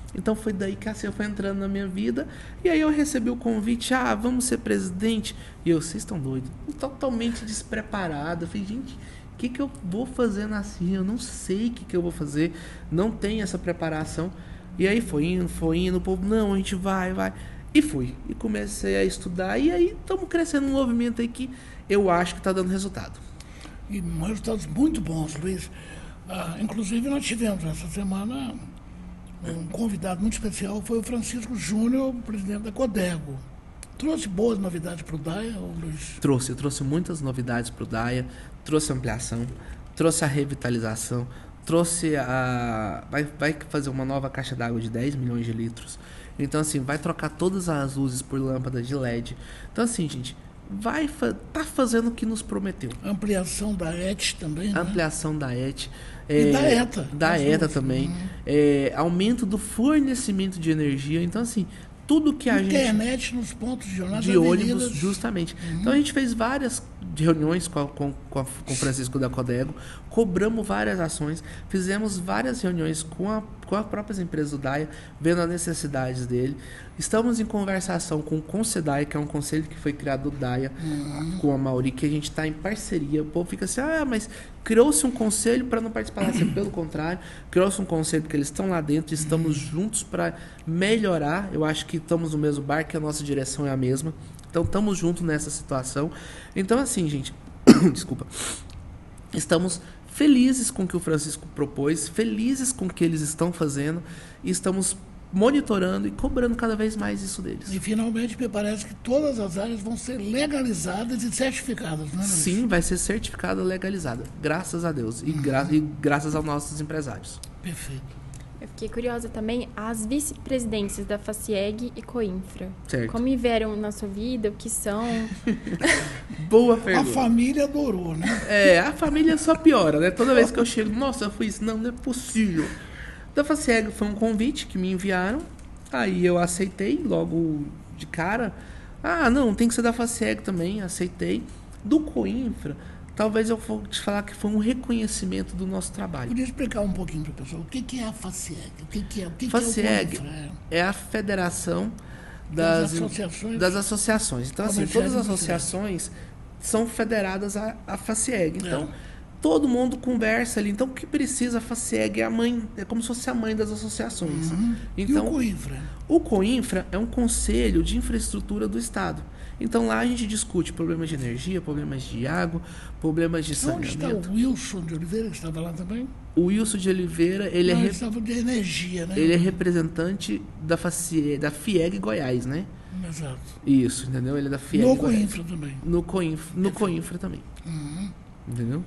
Então foi daí que a C I A foi entrando na minha vida. E aí eu recebi o convite, ah, vamos ser presidente. E eu, vocês estão doidos? Totalmente despreparado. Eu falei, gente, o que, que eu vou fazer na C I A? Eu não sei o que, que eu vou fazer. Não tem essa preparação. E aí foi indo, foi indo, o povo, não, a gente vai, vai. E fui. E comecei a estudar. E aí estamos crescendo um movimento aí que eu acho que está dando resultado. E resultados muito bons, Luiz. Ah, inclusive nós tivemos essa semana um convidado muito especial, foi o Francisco Júnior, presidente da Codego. Trouxe boas novidades para o DAIA, Luiz? Trouxe, eu trouxe muitas novidades para o DAIA, trouxe ampliação, trouxe a revitalização, trouxe a... Vai, vai fazer uma nova caixa d'água de dez milhões de litros. Então, assim, vai trocar todas as luzes por lâmpadas de L E D. Então, assim, gente, vai fa... tá fazendo o que nos prometeu. Ampliação da E T também, né? Ampliação da E T. E é, da ETA. Da ETA também. Uhum. É, aumento do fornecimento de energia. Então, assim, tudo que a Internet gente... Internet nos pontos de ônibus. De ônibus, justamente. Uhum. Então, a gente fez várias reuniões com, a, com, com, a, com o Francisco da Codego, cobramos várias ações, fizemos várias reuniões com, a, com as próprias empresas do DAIA, vendo as necessidades dele. Estamos em conversação com o Consedai, que é um conselho que foi criado do DAIA, uhum. com a Mauri, que a gente está em parceria. O povo fica assim, ah, mas criou-se um conselho para não participar da C I A. Pelo contrário, criou-se um conselho porque eles estão lá dentro, estamos uhum. juntos para melhorar. Eu acho que estamos no mesmo barco, que a nossa direção é a mesma. Então, estamos juntos nessa situação. Então, assim, gente, desculpa, estamos felizes com o que o Francisco propôs, felizes com o que eles estão fazendo e estamos monitorando e cobrando cada vez mais isso deles. E, finalmente, me parece que todas as áreas vão ser legalizadas e certificadas, não é? Sim, vai ser certificada e legalizada, graças a Deus, e, gra e graças aos nossos empresários. Perfeito. Eu fiquei curiosa também, as vice-presidências da FACIEG e Coinfra. Certo. Como vieram na sua vida, o que são? Boa pergunta. A família adorou, né? É, a família só piora, né? Toda vez que eu chego, nossa, eu fui isso, não, não é possível. Da FACIEG foi um convite que me enviaram, aí eu aceitei logo de cara. Ah, não, tem que ser da FACIEG também, aceitei. Do Coinfra, talvez eu vou te falar que foi um reconhecimento do nosso trabalho. Podia explicar um pouquinho para o pessoal o que, que é a FACIEG? O que, que é, o que, FACIEG que é o Coinfra? É a federação das, das associações. Das associações. Então, assim, todas as associações são federadas à, à FACIEG. Então, é. Todo mundo conversa ali. Então, o que precisa? A FACIEG é a mãe, é como se fosse a mãe das associações. Uhum. Então, e o Coinfra? O Coinfra é um conselho de infraestrutura do Estado. Então, lá a gente discute problemas de energia, problemas de água, problemas de saneamento. Onde está o Wilson de Oliveira, que estava lá também? O Wilson de Oliveira, ele Não, é... Ele estava de energia, né? Ele é representante da, FACIEG, da FIEG Goiás, né? Exato. Isso, entendeu? Ele é da FIEG No Goiás. Coinfra também. No Coinfra, no Coinfra também. Uhum. Entendeu?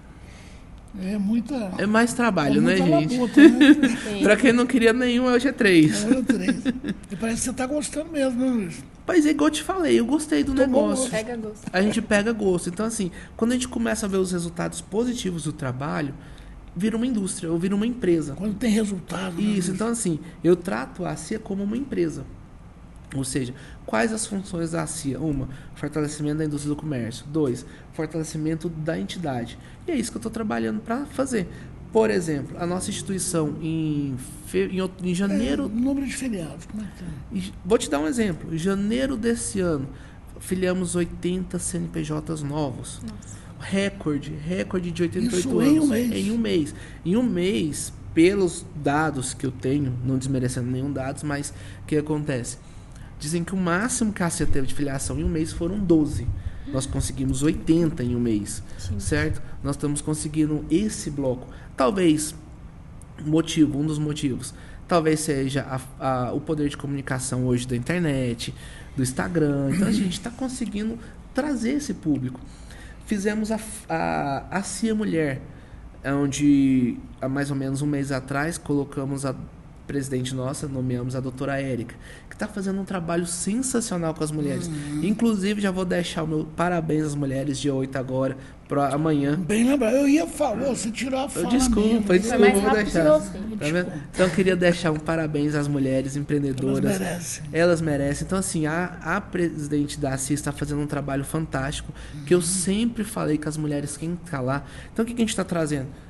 É muita... É mais trabalho, é né, gente? Labuta, né? Pra quem não queria nenhum, é o G três. É o G três. E parece que você tá gostando mesmo, né, Luiz? Pois é, igual eu te falei, eu gostei do Tô negócio. bom, pega gosto. A gente pega gosto. Então, assim, quando a gente começa a ver os resultados positivos do trabalho, vira uma indústria, ou vira uma empresa. Quando tem resultado. Isso, né, então assim, eu trato a C I A como uma empresa. Ou seja, quais as funções da C I A? Uma, fortalecimento da indústria do comércio. Dois, fortalecimento da entidade. E é isso que eu estou trabalhando para fazer. Por exemplo, a nossa instituição em, fe... em, em janeiro... É, número de filiados, como é que tá? Vou te dar um exemplo. Em janeiro desse ano, filiamos oitenta C N P Js novos. Nossa. Recorde, recorde de oitenta e oito Isso anos. em um mês. Em um mês. Em um mês, pelos dados que eu tenho, não desmerecendo nenhum dados, mas o que acontece? Dizem que o máximo que a C I A teve de filiação em um mês foram doze. Nós conseguimos oitenta em um mês, Sim. certo? Nós estamos conseguindo esse bloco. Talvez, motivo, um dos motivos, talvez seja a, a, o poder de comunicação hoje da internet, do Instagram. Então, a gente está conseguindo trazer esse público. Fizemos a, a, a C I A Mulher, onde há mais ou menos um mês atrás colocamos a presidente nossa, nomeamos a doutora Érica, que está fazendo um trabalho sensacional com as mulheres. Uhum. Inclusive, já vou deixar o meu parabéns às mulheres, dia oito agora, para amanhã. Bem lembrado, eu ia falar, você tirou a fala. Desculpa, mesmo. desculpa, vou deixar. Tá vendo? Então, eu queria deixar um parabéns às mulheres empreendedoras. Elas merecem. Elas merecem. Então, assim, a, a presidente da C I A está fazendo um trabalho fantástico, uhum. que eu sempre falei que as mulheres têm que estar lá. Então, o que, que a gente está trazendo?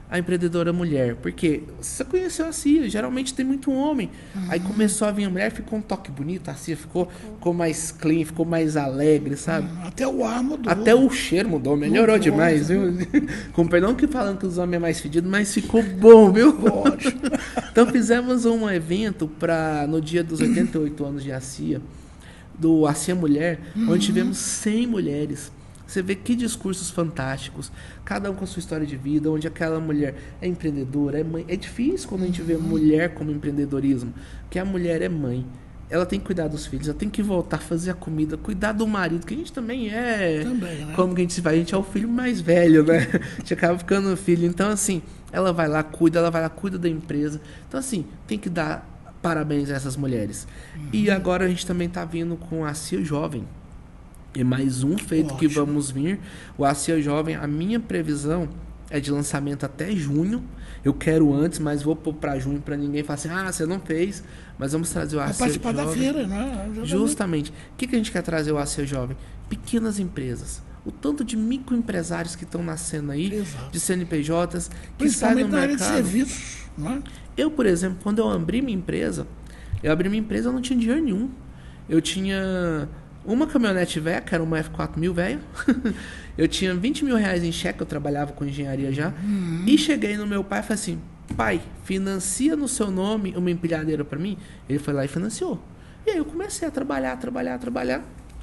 a empreendedora mulher. Porque você conheceu a Cia, geralmente tem muito homem. Uhum. Aí começou a vir a mulher, ficou um toque bonito, a Cia ficou, ficou mais clean, ficou mais alegre, sabe? Uhum. Até o ar mudou. Até o cheiro mudou, melhorou mudou, demais, viu? Com perdão que falando que os homens é mais fedidos, mas ficou bom, viu? Então fizemos um evento para no dia dos oitenta e oito anos de A C I A, do A C I A Mulher, uhum. onde tivemos cem mulheres. Você vê que discursos fantásticos, cada um com a sua história de vida, onde aquela mulher é empreendedora, é mãe. É difícil quando a gente vê mulher como empreendedorismo, porque a mulher é mãe, ela tem que cuidar dos filhos, ela tem que voltar a fazer a comida, cuidar do marido, que a gente também é... Também, né? Como que a gente vai? A gente é o filho mais velho, né? A gente acaba ficando filho. Então, assim, ela vai lá, cuida, ela vai lá, cuida da empresa. Então, assim, tem que dar parabéns a essas mulheres. Uhum. E agora a gente também está vindo com a C I A Jovem. E mais um feito Ótimo. Que vamos vir. O A C I A Jovem, a minha previsão é de lançamento até junho. Eu quero antes, mas vou pôr para junho para ninguém falar assim, ah, você não fez. Mas vamos trazer o A C I A Jovem. Participar da feira, né? Justamente. O que, que a gente quer trazer o A C I A Jovem? Pequenas empresas. O tanto de microempresários que estão nascendo aí, Exato. De C N P Js, que saem no mercado. Principalmente na área de serviços, né? Eu, por exemplo, quando eu abri minha empresa, eu abri minha empresa, eu não tinha dinheiro nenhum. Eu tinha... uma caminhonete velha, que era uma F quatro mil velho. Eu tinha vinte mil reais em cheque, eu trabalhava com engenharia já. Uhum. E cheguei no meu pai e falei assim, pai, financia no seu nome uma empilhadeira para mim? Ele foi lá e financiou. E aí eu comecei a trabalhar, trabalhar, trabalhar.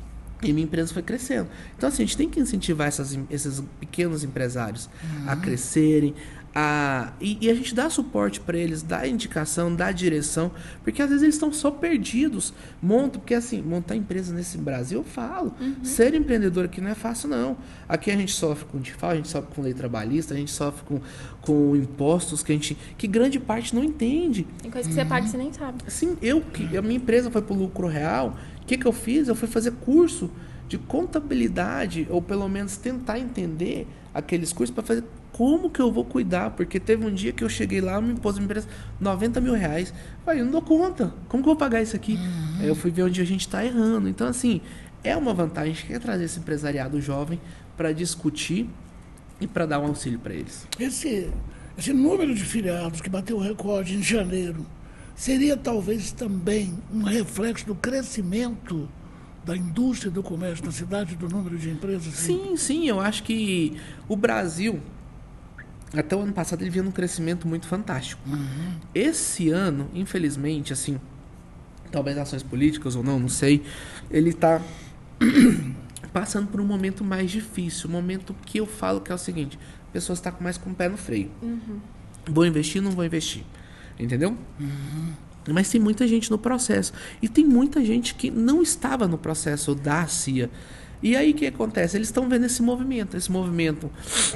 E minha empresa foi crescendo. Então, assim, a gente tem que incentivar essas, esses pequenos empresários uhum. a crescerem. A, e, e a gente dá suporte para eles, dá indicação, dá direção, porque às vezes eles estão só perdidos. Montam, porque assim, montar empresa nesse Brasil, eu falo, uhum. ser empreendedor aqui não é fácil não. Aqui a gente sofre com D I F A, a gente sofre com lei trabalhista, a gente sofre com, com impostos que a gente, que grande parte não entende. Tem coisa que uhum. você paga e você nem sabe. Sim, eu, que a minha empresa foi para o lucro real, o que, que eu fiz? Eu fui fazer curso de contabilidade, ou pelo menos tentar entender aqueles cursos para fazer como que eu vou cuidar, porque teve um dia que eu cheguei lá, me impôs uma empresa noventa mil reais, falei, eu não dou conta, como que eu vou pagar isso aqui? Uhum. Aí eu fui ver onde a gente está errando. Então, assim, é uma vantagem, a gente quer trazer esse empresariado jovem para discutir e para dar um auxílio para eles. Esse, esse número de filiados que bateu o recorde em janeiro, seria talvez também um reflexo do crescimento da indústria do comércio na cidade, do número de empresas? Sim, sim, eu acho que o Brasil, até o ano passado, ele vinha num crescimento muito fantástico. Uhum. Esse ano, infelizmente, assim, talvez ações políticas ou não, não sei, ele está passando por um momento mais difícil, um momento que eu falo que é o seguinte, a pessoa está mais com o pé no freio. Uhum. Vou investir, não vou investir. Entendeu? Uhum. Mas tem muita gente no processo. E tem muita gente que não estava no processo da C I A. E aí o que acontece? Eles estão vendo esse movimento, esse movimento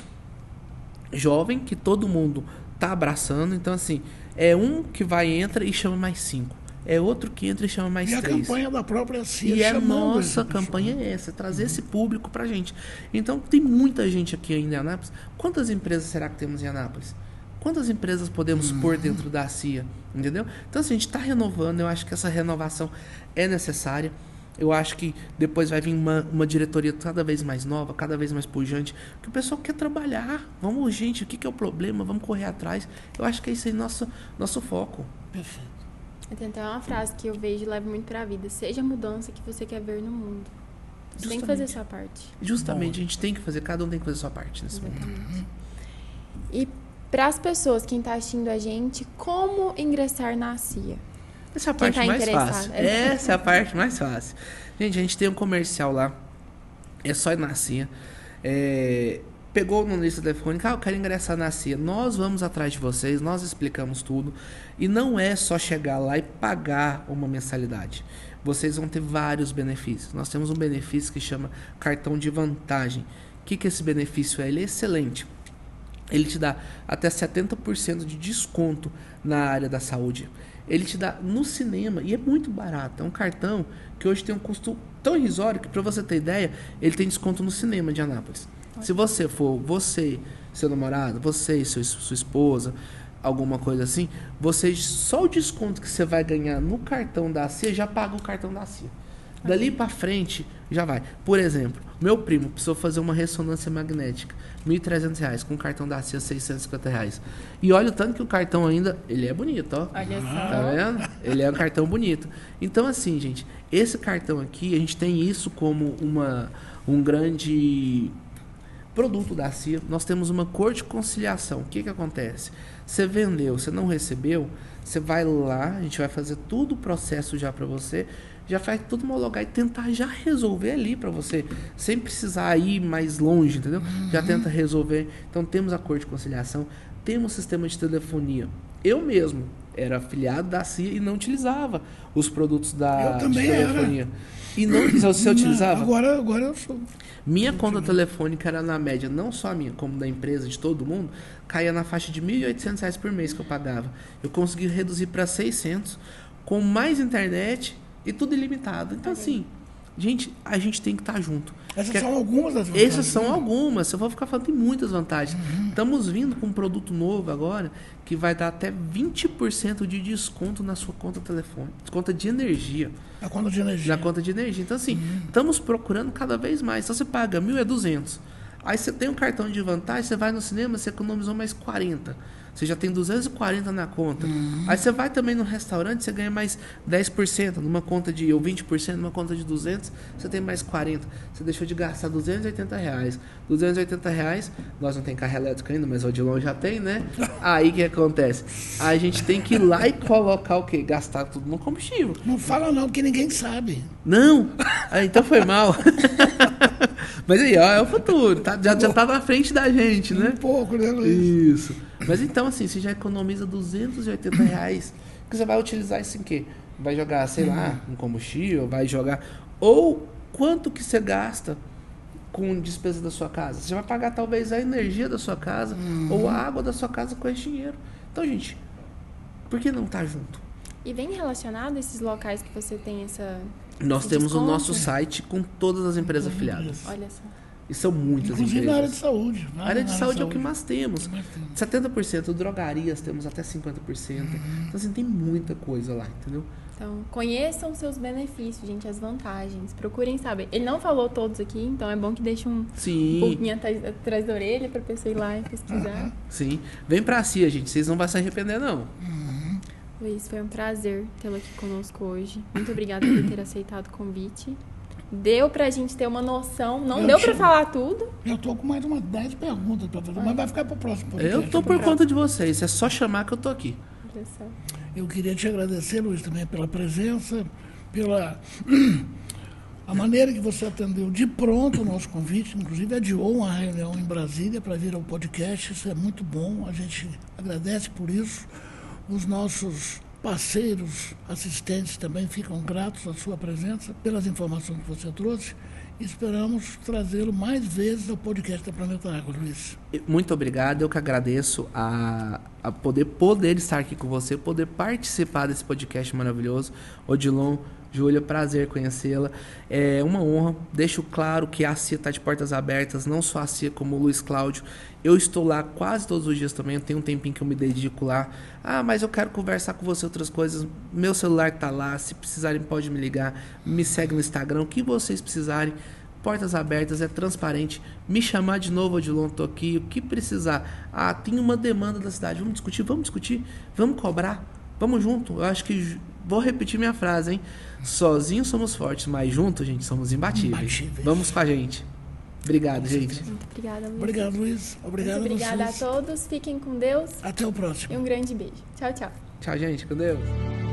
jovem que todo mundo está abraçando. Então, assim, é um que vai, entra e chama mais cinco. É outro que entra e chama mais e três. E a campanha da própria C I A. E a nossa campanha é essa, trazer uhum. esse público pra gente. Então, tem muita gente aqui em Anápolis. Quantas empresas será que temos em Anápolis? Quantas empresas podemos uhum. pôr dentro da C I A? Entendeu? Então, assim, a gente está renovando. Eu acho que essa renovação é necessária. Eu acho que depois vai vir uma, uma diretoria cada vez mais nova, cada vez mais pujante, que o pessoal quer trabalhar. Vamos, gente, o que, que é o problema? Vamos correr atrás. Eu acho que é isso aí nosso, nosso foco. Perfeito. Tem até uma frase que eu vejo e levo muito para a vida. Seja a mudança que você quer ver no mundo. Você Justamente. Tem que fazer a sua parte. Justamente, Bom. a gente tem que fazer, cada um tem que fazer a sua parte nesse Exatamente. momento. E para as pessoas, quem está assistindo a gente, como ingressar na C I A? Essa é a parte tá mais fácil. Essa é a parte mais fácil. Gente, a gente tem um comercial lá. É só ir na C I A. É, pegou no lista telefônica, ah, eu quero ingressar na C I A. Nós vamos atrás de vocês, nós explicamos tudo. E não é só chegar lá e pagar uma mensalidade. Vocês vão ter vários benefícios. Nós temos um benefício que chama cartão de vantagem. O que, que esse benefício é? Ele é excelente. Ele te dá até setenta por cento de desconto na área da saúde. Ele te dá no cinema, e é muito barato. É um cartão que hoje tem um custo tão irrisório que, para você ter ideia, ele tem desconto no cinema de Anápolis. Okay. Se você for, você, seu namorado, você e seu, sua esposa, alguma coisa assim, você, só o desconto que você vai ganhar no cartão da C I A já paga o cartão da C I A. Dali para frente, já vai. Por exemplo, meu primo precisou fazer uma ressonância magnética, mil e trezentos reais, com o cartão da C I A, seiscentos e cinquenta reais. E olha o tanto que o cartão ainda, ele é bonito, ó. Olha só. Tá vendo? Ele é um cartão bonito. Então, assim, gente, esse cartão aqui, a gente tem isso como uma, um grande produto da C I A. Nós temos uma cor de conciliação. O que que acontece? Você vendeu, você não recebeu, você vai lá, a gente vai fazer todo o processo já para você, já faz tudo homologar e tentar já resolver ali para você, sem precisar ir mais longe, entendeu? Uhum. Já tenta resolver. Então temos a cor de conciliação, temos sistema de telefonia. Eu mesmo era afiliado da C I A e não utilizava os produtos da eu também de telefonia. Era. E não, você utilizava? Agora, agora eu sou. Minha conta telefônica era na média, não só a minha, como da empresa, de todo mundo, caía na faixa de mil e oitocentos reais por mês que eu pagava. Eu consegui reduzir para seiscentos, com mais internet e tudo ilimitado. Então, assim, gente, a gente tem que estar junto. Essas que são algumas das vantagens. Essas são algumas. Se eu vou ficar falando, tem muitas vantagens. Uhum. Estamos vindo com um produto novo agora que vai dar até vinte por cento de desconto na sua conta telefônica, conta de energia. Na conta de energia. Na conta de energia. Então, assim, uhum. estamos procurando cada vez mais. Se você paga mil, é duzentos. Aí você tem um cartão de vantagem, você vai no cinema, você economizou mais quarenta. Você já tem duzentos e quarenta na conta. Uhum. Aí você vai também no restaurante, você ganha mais dez por cento. Numa conta de, ou vinte por cento, numa conta de duzentos, você tem mais quarenta. Você deixou de gastar duzentos e oitenta reais. duzentos e oitenta reais, nós não tem carro elétrico ainda, mas o Odilon já tem, né? Aí o que acontece? A gente tem que ir lá e colocar o quê? Gastar tudo no combustível. Não fala não, que ninguém sabe. Não? Ah, então foi mal. Mas aí, ó, é o futuro. Tá? Já, já tá na frente da gente, né? Um pouco, né, Luiz? Isso. Mas então, assim, você já economiza duzentos e oitenta reais. Que você vai utilizar isso em quê? Vai jogar, sei uhum. lá, um combustível, vai jogar... Ou quanto que você gasta com despesa da sua casa? Você vai pagar, talvez, a energia da sua casa uhum. ou a água da sua casa com esse dinheiro. Então, gente, por que não tá junto? E vem relacionado esses locais que você tem essa... Nós esse temos desconto? O nosso site com todas as empresas afiliadas. Olha só. E são muitas Inclusive empresas. na área de saúde. A área de saúde é o que mais temos. Mais temos. setenta por cento. Drogarias temos até cinquenta por cento. Uhum. Então, assim, tem muita coisa lá, entendeu? Então, conheçam seus benefícios, gente, as vantagens. Procurem saber. Ele não falou todos aqui, então é bom que deixe um, um pouquinho atrás, atrás da orelha para a pessoa ir lá e pesquisar. Uhum. Sim. Vem pra C I A, gente. Vocês não vão se arrepender, não. Uhum. Luiz, foi um prazer tê-lo aqui conosco hoje. Muito obrigada por ter aceitado o convite. Deu pra gente ter uma noção. Não eu deu pra falar tudo. Eu tô com mais umas dez perguntas pra fazer, mas vai ficar pro próximo podcast. Eu tô por conta próximo. de vocês. É só chamar que eu tô aqui. Eu queria te agradecer, Luiz, também pela presença, pela a maneira que você atendeu de pronto o nosso convite. Inclusive adiou uma reunião em Brasília para vir ao podcast. Isso é muito bom. A gente agradece por isso. Os nossos parceiros, assistentes também ficam gratos à sua presença, pelas informações que você trouxe. E esperamos trazê-lo mais vezes ao podcast da Planeta Água, Luiz. Muito obrigado, eu que agradeço a, a poder, poder estar aqui com você, poder participar desse podcast maravilhoso. Odilon, Júlia, prazer conhecê-la. É uma honra. Deixo claro que a C I A está de portas abertas, não só a C I A, como o Luiz Cláudio. Eu estou lá quase todos os dias também, eu tenho um tempinho que eu me dedico lá. Ah, mas eu quero conversar com você outras coisas. Meu celular está lá, se precisarem pode me ligar. Me segue no Instagram, o que vocês precisarem. Portas abertas, é transparente. Me chamar de novo, Odilon, estou aqui. O que precisar. Ah, tem uma demanda da cidade. Vamos discutir? Vamos discutir? Vamos cobrar? Vamos junto? Eu acho que... Vou repetir minha frase, hein? Sozinhos somos fortes, mas juntos, gente, somos imbatíveis. imbatíveis. Vamos com a gente. Obrigado, gente. Muito obrigada, Luiz. Obrigado, Luiz. Obrigado Muito obrigada a vocês. a todos. Fiquem com Deus. Até o próximo. E um grande beijo. Tchau, tchau. Tchau, gente. Com Deus.